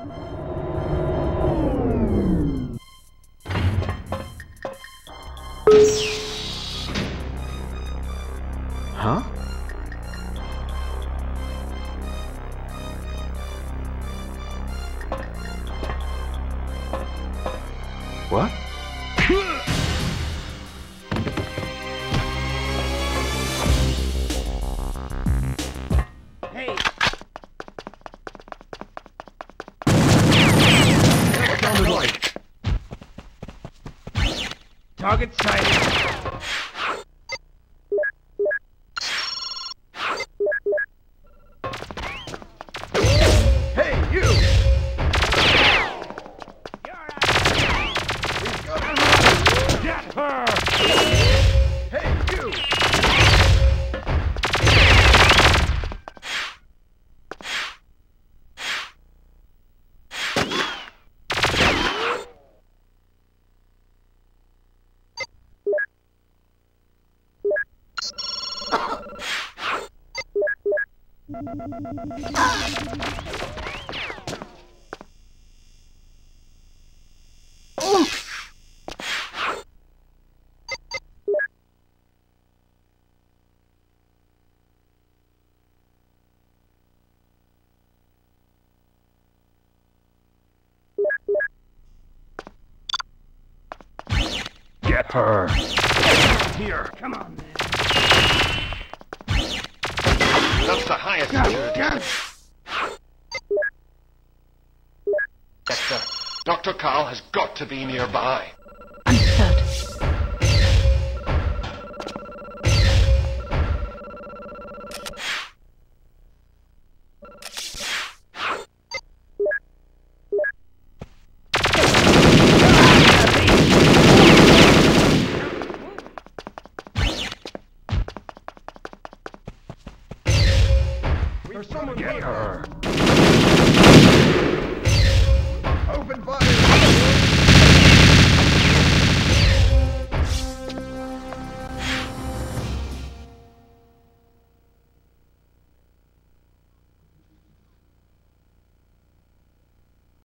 Huh? What? Hey! Target sighted. Hey, you! Get her! Hey, you! Get her! Here, come on, man. That's the highest security. Dexter, Dr. Carl has got to be nearby. Understood. There's someone here. Her!